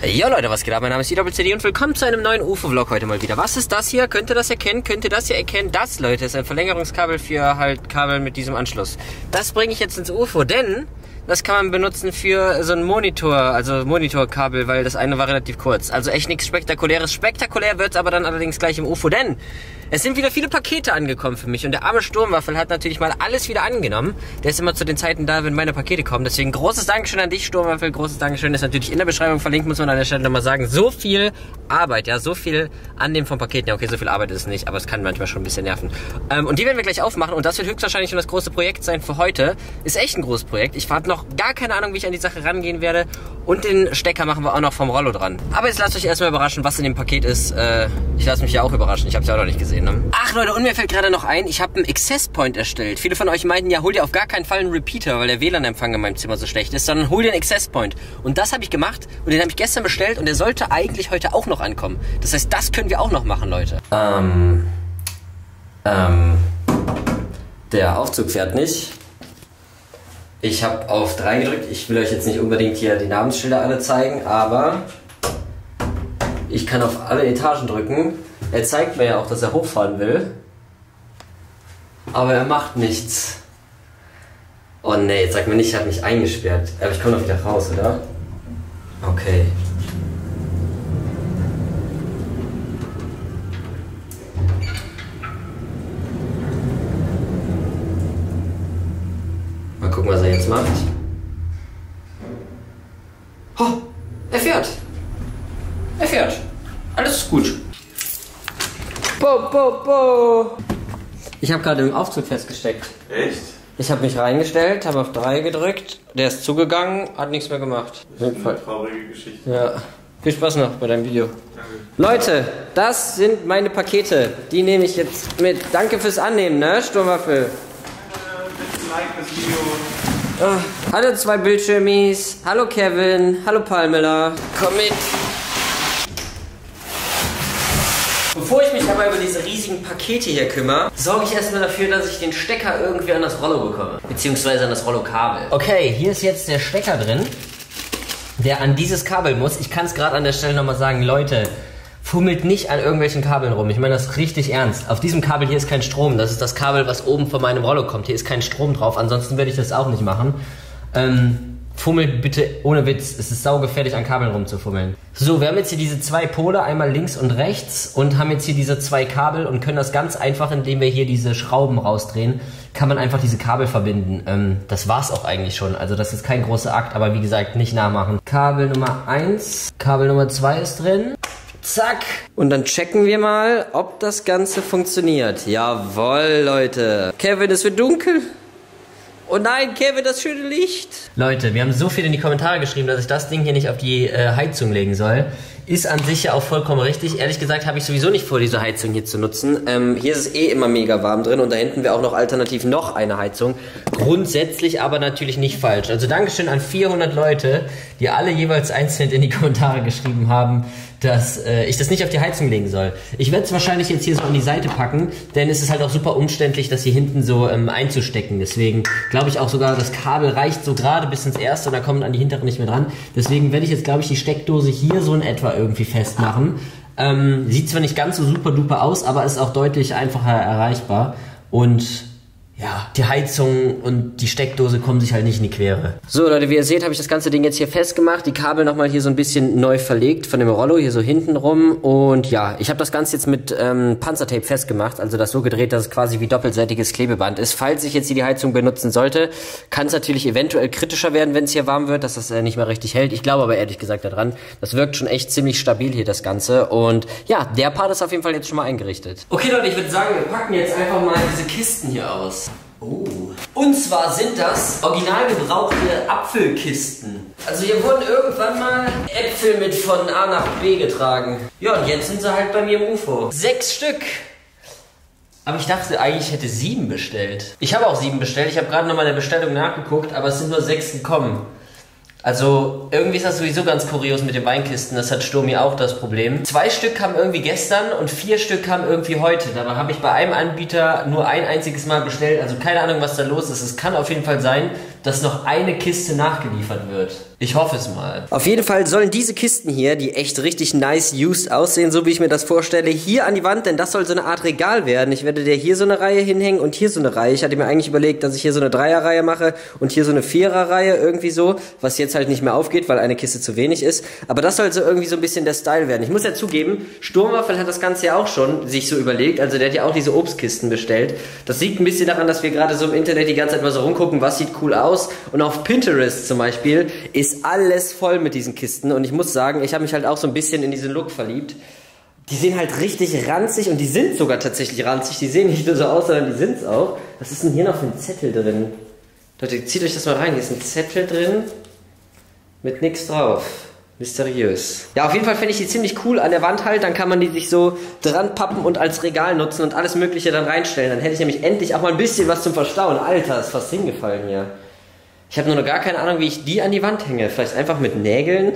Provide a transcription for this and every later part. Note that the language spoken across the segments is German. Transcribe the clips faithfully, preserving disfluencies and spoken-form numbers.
Ja Leute, was geht ab? Mein Name ist C C D und willkommen zu einem neuen U F O-Vlog heute mal wieder. Was ist das hier? Könnt ihr das erkennen? Könnt ihr das hier erkennen? Das, Leute, ist ein Verlängerungskabel für halt Kabel mit diesem Anschluss. Das bringe ich jetzt ins U F O, denn das kann man benutzen für so ein Monitor, also Monitorkabel, weil das eine war relativ kurz. Also echt nichts Spektakuläres. Spektakulär wird es aber dann allerdings gleich im U F O, denn es sind wieder viele Pakete angekommen für mich und der arme Sturmwaffel hat natürlich mal alles wieder angenommen. Der ist immer zu den Zeiten da, wenn meine Pakete kommen. Deswegen großes Dankeschön an dich, Sturmwaffel. Großes Dankeschön ist natürlich in der Beschreibung verlinkt, muss man an der Stelle nochmal sagen. So viel Arbeit, ja, so viel Annehmen von Paketen. Ja, okay, so viel Arbeit ist es nicht, aber es kann manchmal schon ein bisschen nerven. Ähm, und die werden wir gleich aufmachen und das wird höchstwahrscheinlich schon das große Projekt sein für heute. Ist echt ein großes Projekt. Ich habe noch gar keine Ahnung, wie ich an die Sache rangehen werde. Und den Stecker machen wir auch noch vom Rollo dran. Aber jetzt lasst euch erstmal überraschen, was in dem Paket ist. Äh, ich lasse mich ja auch überraschen. Ich habe es ja auch noch nicht gesehen. Ne? Ach Leute, und mir fällt gerade noch ein, ich habe einen Access Point erstellt. Viele von euch meinten ja, hol dir auf gar keinen Fall einen Repeater, weil der W L A N-Empfang in meinem Zimmer so schlecht ist, sondern hol dir einen Access Point. Und das habe ich gemacht und den habe ich gestern bestellt und der sollte eigentlich heute auch noch ankommen. Das heißt, das können wir auch noch machen, Leute. Ähm, ähm, der Aufzug fährt nicht. Ich habe auf drei gedrückt. Ich will euch jetzt nicht unbedingt hier die Namensschilder alle zeigen, aber ich kann auf alle Etagen drücken. Er zeigt mir ja auch, dass er hochfahren will. Aber er macht nichts. Oh ne, jetzt sag mir nicht, er hat mich eingesperrt. Aber ich komme doch wieder raus, oder? Okay. Mal gucken, was er jetzt macht. Oh, er fährt. Er fährt. Alles ist gut. Bo, bo, bo. Ich habe gerade im Aufzug festgesteckt. Echt? Ich habe mich reingestellt, habe auf drei gedrückt, der ist zugegangen, hat nichts mehr gemacht. Das ist eine traurige Geschichte. Ja. Viel Spaß noch bei deinem Video. Danke. Leute, das sind meine Pakete. Die nehme ich jetzt mit. Danke fürs Annehmen, ne, Sturmwaffel? Äh, bitte like das Video. Oh, hallo zwei Bildschirmis. Hallo Kevin. Hallo Palmela. Komm mit. Bevor ich mich aber über diese riesigen Pakete hier kümmere, sorge ich erstmal dafür, dass ich den Stecker irgendwie an das Rollo bekomme. Beziehungsweise an das Rollo-Kabel. Okay, hier ist jetzt der Stecker drin, der an dieses Kabel muss. Ich kann es gerade an der Stelle nochmal sagen, Leute, fummelt nicht an irgendwelchen Kabeln rum. Ich meine das richtig ernst. Auf diesem Kabel hier ist kein Strom. Das ist das Kabel, was oben von meinem Rollo kommt. Hier ist kein Strom drauf. Ansonsten werde ich das auch nicht machen. Ähm... Fummelt bitte ohne Witz, es ist saugefährlich an Kabeln rumzufummeln. So, wir haben jetzt hier diese zwei Pole, einmal links und rechts und haben jetzt hier diese zwei Kabel und können das ganz einfach, indem wir hier diese Schrauben rausdrehen, kann man einfach diese Kabel verbinden. Ähm, das war's auch eigentlich schon, also das ist kein großer Akt, aber wie gesagt, nicht nachmachen. Kabel Nummer eins, Kabel Nummer zwei ist drin. Zack. Und dann checken wir mal, ob das Ganze funktioniert. Jawohl, Leute. Kevin, es wird dunkel. Oh nein, Kevin, das schöne Licht. Leute, wir haben so viel in die Kommentare geschrieben, dass ich das Ding hier nicht auf die äh, Heizung legen soll. Ist an sich ja auch vollkommen richtig. Ehrlich gesagt habe ich sowieso nicht vor, diese Heizung hier zu nutzen. Ähm, hier ist es eh immer mega warm drin und da hinten wäre auch noch alternativ noch eine Heizung. Grundsätzlich aber natürlich nicht falsch. Also Dankeschön an vierhundert Leute, die alle jeweils einzeln in die Kommentare geschrieben haben, dass äh, ich das nicht auf die Heizung legen soll. Ich werde es wahrscheinlich jetzt hier so an die Seite packen, denn es ist halt auch super umständlich, das hier hinten so ähm, einzustecken. Deswegen glaube ich auch sogar, das Kabel reicht so gerade bis ins erste und da kommt an die hintere nicht mehr dran. Deswegen werde ich jetzt, glaube ich, die Steckdose hier so in etwa irgendwie festmachen. Ähm, sieht zwar nicht ganz so super duper aus, aber ist auch deutlich einfacher erreichbar. Und ja, die Heizung und die Steckdose kommen sich halt nicht in die Quere. So Leute, wie ihr seht, habe ich das ganze Ding jetzt hier festgemacht. Die Kabel nochmal hier so ein bisschen neu verlegt von dem Rollo, hier so hinten rum. Und ja, ich habe das Ganze jetzt mit ähm, Panzertape festgemacht. Also das so gedreht, dass es quasi wie doppelseitiges Klebeband ist. Falls ich jetzt hier die Heizung benutzen sollte, kann es natürlich eventuell kritischer werden, wenn es hier warm wird, dass das äh, nicht mehr richtig hält. Ich glaube aber ehrlich gesagt daran, das wirkt schon echt ziemlich stabil hier, das Ganze. Und ja, der Part ist auf jeden Fall jetzt schon mal eingerichtet. Okay Leute, ich würde sagen, wir packen jetzt einfach mal diese Kisten hier aus. Oh. Und zwar sind das original gebrauchte Apfelkisten. Also hier wurden irgendwann mal Äpfel mit von A nach B getragen. Ja, und jetzt sind sie halt bei mir im U F O. Sechs Stück. Aber ich dachte eigentlich, ich hätte sieben bestellt. Ich habe auch sieben bestellt. Ich habe gerade nochmal in der Bestellung nachgeguckt, aber es sind nur sechs gekommen. Also irgendwie ist das sowieso ganz kurios mit den Weinkisten, das hat Sturmi auch das Problem. Zwei Stück kamen irgendwie gestern und vier Stück kamen irgendwie heute. Dabei habe ich bei einem Anbieter nur ein einziges Mal bestellt, also keine Ahnung, was da los ist. Es kann auf jeden Fall sein, dass noch eine Kiste nachgeliefert wird. Ich hoffe es mal. Auf jeden Fall sollen diese Kisten hier, die echt richtig nice used aussehen, so wie ich mir das vorstelle, hier an die Wand, denn das soll so eine Art Regal werden. Ich werde dir hier so eine Reihe hinhängen und hier so eine Reihe. Ich hatte mir eigentlich überlegt, dass ich hier so eine Dreierreihe mache und hier so eine Viererreihe irgendwie so, was jetzt halt nicht mehr aufgeht, weil eine Kiste zu wenig ist. Aber das soll so irgendwie so ein bisschen der Style werden. Ich muss ja zugeben, Sturmwaffel hat das Ganze ja auch schon sich so überlegt. Also der hat ja auch diese Obstkisten bestellt. Das liegt ein bisschen daran, dass wir gerade so im Internet die ganze Zeit mal so rumgucken, was sieht cool aus. Und auf Pinterest zum Beispiel ist alles voll mit diesen Kisten. Und ich muss sagen, ich habe mich halt auch so ein bisschen in diesen Look verliebt. Die sehen halt richtig ranzig und die sind sogar tatsächlich ranzig. Die sehen nicht nur so aus, sondern die sind es auch. Was ist denn hier noch für ein Zettel drin? Leute, zieht euch das mal rein. Hier ist ein Zettel drin mit nichts drauf. Mysteriös. Ja, auf jeden Fall finde ich die ziemlich cool an der Wand halt. Dann kann man die sich so dran pappen und als Regal nutzen und alles Mögliche dann reinstellen. Dann hätte ich nämlich endlich auch mal ein bisschen was zum Verstauen. Alter, ist fast hingefallen hier. Ich habe nur noch gar keine Ahnung, wie ich die an die Wand hänge. Vielleicht einfach mit Nägeln?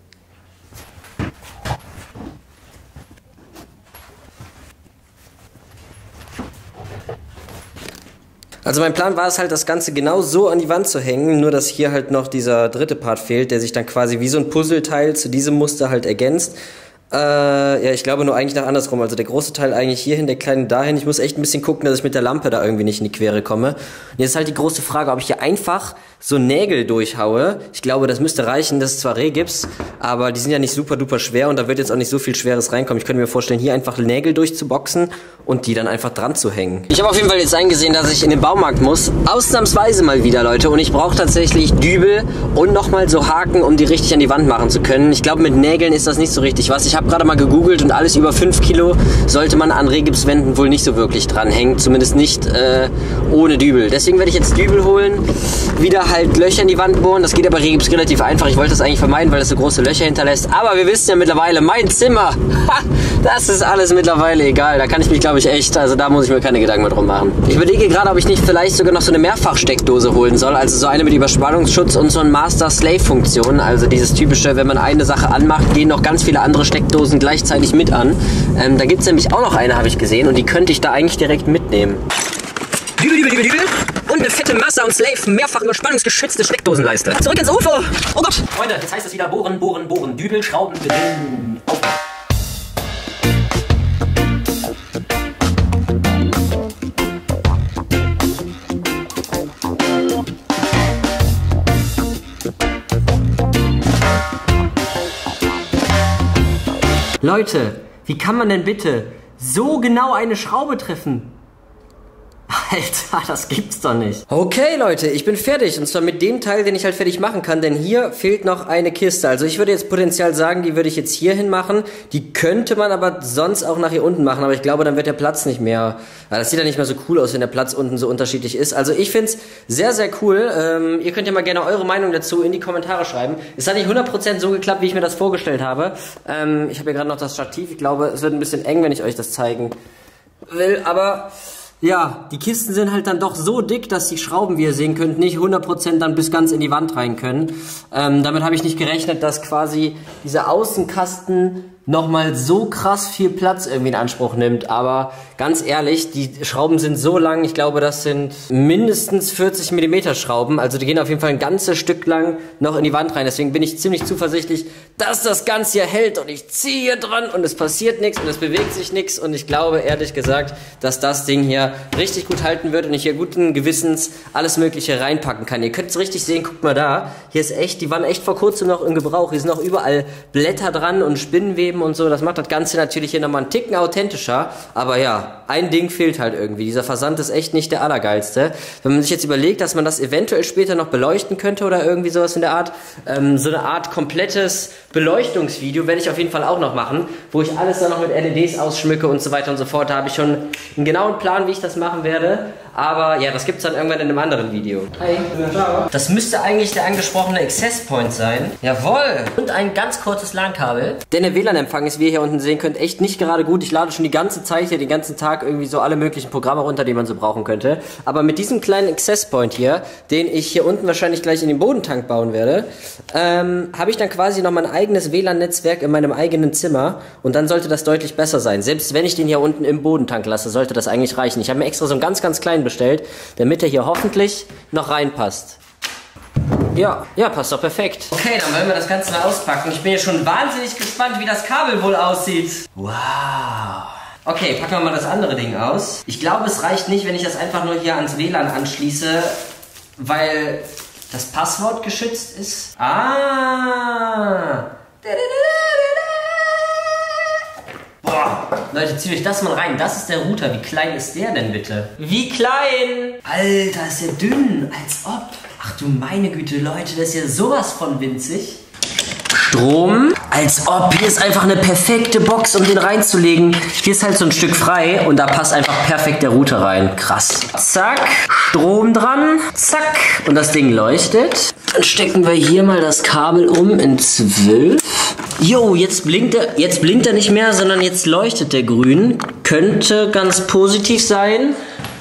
Also mein Plan war es halt, das Ganze genau so an die Wand zu hängen, nur dass hier halt noch dieser dritte Part fehlt, der sich dann quasi wie so ein Puzzleteil zu diesem Muster halt ergänzt. Äh, ja, ich glaube nur eigentlich nach andersrum. Also der große Teil eigentlich hierhin, der kleine dahin. Ich muss echt ein bisschen gucken, dass ich mit der Lampe da irgendwie nicht in die Quere komme. Und jetzt ist halt die große Frage, ob ich hier einfach so Nägel durchhaue. Ich glaube, das müsste reichen. Das ist zwar Rehgips, aber die sind ja nicht super duper schwer und da wird jetzt auch nicht so viel Schweres reinkommen. Ich könnte mir vorstellen, hier einfach Nägel durchzuboxen und die dann einfach dran zu hängen. Ich habe auf jeden Fall jetzt eingesehen, dass ich in den Baumarkt muss. Ausnahmsweise mal wieder, Leute. Und ich brauche tatsächlich Dübel und nochmal so Haken, um die richtig an die Wand machen zu können. Ich glaube, mit Nägeln ist das nicht so richtig was. Ich habe gerade mal gegoogelt und alles über fünf Kilo sollte man an Rehgipswänden wohl nicht so wirklich dranhängen. Zumindest nicht äh, ohne Dübel. Deswegen werde ich jetzt Dübel holen, wieder halt Löcher in die Wand bohren. Das geht aber Rehgips relativ einfach. Ich wollte das eigentlich vermeiden, weil das so große Löcher hinterlässt. Aber wir wissen ja mittlerweile, mein Zimmer, ha, das ist alles mittlerweile egal. Da kann ich mich, glaube ich, echt, also da muss ich mir keine Gedanken mehr drum machen. Ich überlege gerade, ob ich nicht vielleicht sogar noch so eine Mehrfachsteckdose holen soll. Also so eine mit Überspannungsschutz und so eine Master-Slave-Funktion. Also dieses typische, wenn man eine Sache anmacht, gehen noch ganz viele andere Steckdosen gleichzeitig mit an. Ähm, da gibt es nämlich auch noch eine, habe ich gesehen. Und die könnte ich da eigentlich direkt mitnehmen. Dübel, Dübel, Dübel, Dübel. Und eine fette Master und Slave mehrfach überspannungsgeschützte Steckdosenleiste. Zurück ins U F O! Oh Gott! Freunde, jetzt heißt es wieder bohren, bohren, bohren. Dübel, Schrauben, beginnen. Auf! Leute, wie kann man denn bitte so genau eine Schraube treffen? Alter, das gibt's doch nicht. Okay, Leute, ich bin fertig. Und zwar mit dem Teil, den ich halt fertig machen kann. Denn hier fehlt noch eine Kiste. Also ich würde jetzt potenziell sagen, die würde ich jetzt hier hin machen. Die könnte man aber sonst auch nach hier unten machen. Aber ich glaube, dann wird der Platz nicht mehr... Das sieht ja nicht mehr so cool aus, wenn der Platz unten so unterschiedlich ist. Also ich find's sehr, sehr cool. Ähm, ihr könnt ja mal gerne eure Meinung dazu in die Kommentare schreiben. Es hat nicht hundert Prozent so geklappt, wie ich mir das vorgestellt habe. Ähm, ich habe hier gerade noch das Stativ. Ich glaube, es wird ein bisschen eng, wenn ich euch das zeigen will. Aber... ja, die Kisten sind halt dann doch so dick, dass die Schrauben, wie ihr sehen könnt, nicht hundert Prozent dann bis ganz in die Wand rein können. Ähm, damit habe ich nicht gerechnet, dass quasi dieser Außenkasten nochmal so krass viel Platz irgendwie in Anspruch nimmt. Aber ganz ehrlich, die Schrauben sind so lang, ich glaube, das sind mindestens vierzig Millimeter Schrauben. Also die gehen auf jeden Fall ein ganzes Stück lang noch in die Wand rein. Deswegen bin ich ziemlich zuversichtlich, dass das Ganze hier hält. Und ich ziehe hier dran und es passiert nichts und es bewegt sich nichts. Und ich glaube, ehrlich gesagt, dass das Ding hier richtig gut halten wird und ich hier guten Gewissens alles Mögliche reinpacken kann. Ihr könnt es richtig sehen, guckt mal da. Hier ist echt, die waren echt vor kurzem noch im Gebrauch. Hier sind noch überall Blätter dran und Spinnenweben und so. Das macht das Ganze natürlich hier nochmal einen Ticken authentischer. Aber ja, ein Ding fehlt halt irgendwie. Dieser Versand ist echt nicht der allergeilste. Wenn man sich jetzt überlegt, dass man das eventuell später noch beleuchten könnte oder irgendwie sowas in der Art, ähm, so eine Art komplettes Beleuchtungsvideo werde ich auf jeden Fall auch noch machen, wo ich alles dann noch mit L E Ds ausschmücke und so weiter und so fort. Da habe ich schon einen genauen Plan, wie ich das machen werde. Aber ja, das gibt es dann irgendwann in einem anderen Video. Hi. Ja, das müsste eigentlich der angesprochene Access Point sein. Jawohl. Und ein ganz kurzes LAN-Kabel. Denn der W L A N-Empfang ist, wie ihr hier unten sehen könnt, echt nicht gerade gut. Ich lade schon die ganze Zeit hier, den ganzen Tag irgendwie so alle möglichen Programme runter, die man so brauchen könnte. Aber mit diesem kleinen Access Point hier, den ich hier unten wahrscheinlich gleich in den Bodentank bauen werde, ähm, habe ich dann quasi noch mein eigenes W L A N-Netzwerk in meinem eigenen Zimmer. Und dann sollte das deutlich besser sein. Selbst wenn ich den hier unten im Bodentank lasse, sollte das eigentlich reichen. Ich habe mir extra so einen ganz, ganz kleinen bestellt, damit er hier hoffentlich noch reinpasst. Ja, ja, passt doch perfekt. Okay, dann wollen wir das Ganze mal auspacken. Ich bin ja schon wahnsinnig gespannt, wie das Kabel wohl aussieht. Wow. Okay, packen wir mal das andere Ding aus. Ich glaube, es reicht nicht, wenn ich das einfach nur hier ans W L A N anschließe, weil das Passwort geschützt ist. Ah. Boah, Leute, zieht euch das mal rein. Das ist der Router. Wie klein ist der denn bitte? Wie klein? Alter, ist der dünn. Als ob. Ach du meine Güte, Leute, das ist ja sowas von winzig. Strom. Als ob. Hier ist einfach eine perfekte Box, um den reinzulegen. Hier ist halt so ein Stück frei und da passt einfach perfekt der Router rein. Krass. Zack. Strom dran. Zack. Und das Ding leuchtet. Dann stecken wir hier mal das Kabel um in zwölf. Jo, jetzt blinkt er, jetzt blinkt er nicht mehr, sondern jetzt leuchtet der grün. Könnte ganz positiv sein.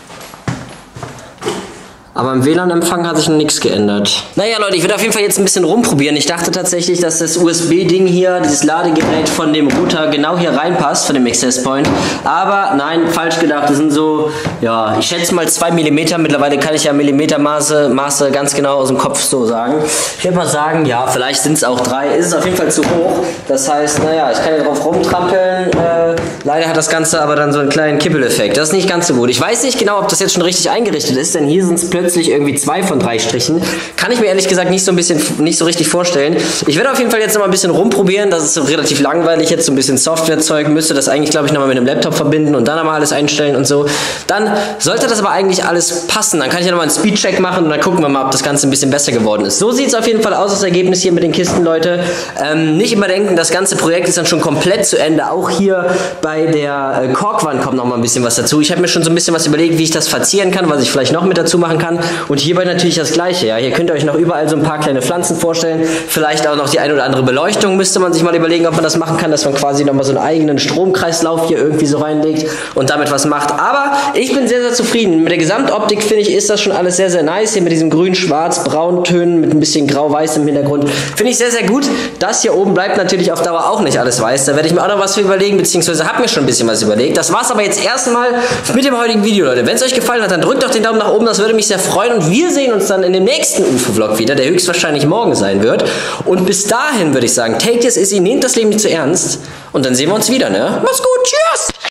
Aber im W L A N-Empfang hat sich noch nichts geändert. Naja, Leute, ich werde auf jeden Fall jetzt ein bisschen rumprobieren. Ich dachte tatsächlich, dass das U S B-Ding hier, dieses Ladegerät von dem Router, genau hier reinpasst, von dem Access Point. Aber nein, falsch gedacht. Das sind so, ja, ich schätze mal zwei Millimeter. Mittlerweile kann ich ja Millimetermaße Maße ganz genau aus dem Kopf so sagen. Ich würde mal sagen, ja, vielleicht sind es auch drei. Ist es auf jeden Fall zu hoch. Das heißt, naja, ich kann hier drauf rumtrampeln. Äh, leider hat das Ganze aber dann so einen kleinen Kippeleffekt. Das ist nicht ganz so gut. Ich weiß nicht genau, ob das jetzt schon richtig eingerichtet ist, denn hier sind es plötzlich irgendwie zwei von drei Strichen. Kann ich mir ehrlich gesagt nicht so ein bisschen, nicht so richtig vorstellen. Ich werde auf jeden Fall jetzt noch mal ein bisschen rumprobieren. Das ist so relativ langweilig jetzt, so ein bisschen Softwarezeug. Müsste das eigentlich, glaube ich, noch mal mit dem Laptop verbinden und dann nochmal alles einstellen und so. Dann sollte das aber eigentlich alles passen. Dann kann ich ja noch mal einen Speedcheck machen und dann gucken wir mal, ob das Ganze ein bisschen besser geworden ist. So sieht es auf jeden Fall aus, das Ergebnis hier mit den Kisten, Leute. Ähm, nicht immer denken, das ganze Projekt ist dann schon komplett zu Ende. Auch hier bei der äh, Korkwand kommt noch mal ein bisschen was dazu. Ich habe mir schon so ein bisschen was überlegt, wie ich das verzieren kann, was ich vielleicht noch mit dazu machen kann. Und hierbei natürlich das Gleiche. Ja, hier könnt ihr euch noch überall so ein paar kleine Pflanzen vorstellen. Vielleicht auch noch die eine oder andere Beleuchtung. Müsste man sich mal überlegen, ob man das machen kann, dass man quasi nochmal so einen eigenen Stromkreislauf hier irgendwie so reinlegt und damit was macht. Aber ich bin sehr, sehr zufrieden. Mit der Gesamtoptik, finde ich, ist das schon alles sehr, sehr nice. Hier mit diesem grün, schwarz, braun Tönen mit ein bisschen grau-weiß im Hintergrund. Finde ich sehr, sehr gut. Das hier oben bleibt natürlich auf Dauer auch nicht alles weiß. Da werde ich mir auch noch was für überlegen, beziehungsweise habe mir schon ein bisschen was überlegt. Das war es aber jetzt erstmal mit dem heutigen Video, Leute. Wenn es euch gefallen hat, dann drückt doch den Daumen nach oben. Das würde mich sehr freuen. Und wir sehen uns dann in dem nächsten U F O-Vlog wieder, der höchstwahrscheinlich morgen sein wird. Und bis dahin würde ich sagen, take this easy, nehmt das Leben nicht zu ernst. Und dann sehen wir uns wieder, ne? Mach's gut, tschüss!